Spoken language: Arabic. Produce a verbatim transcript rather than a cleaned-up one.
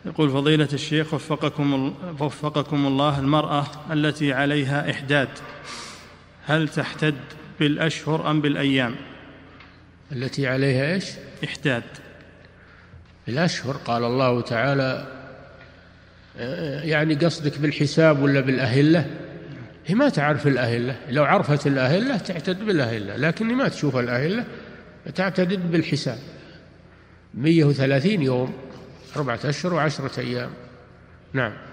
يقول فضيلة الشيخ وفقكم, وفقكم الله، المرأة التي عليها إحداد هل تحتد بالأشهر أم بالأيام؟ التي عليها إيش؟ إحداد. بالأشهر. قال الله تعالى، يعني قصدك بالحساب ولا بالأهلة؟ هي ما تعرف الأهلة، لو عرفت الأهلة تعتد بالأهلة، لكن ما تشوف الأهلة تعتد بالحساب. مئة وثلاثين يوم، أربعة أشهر وعشرة أيام. نعم.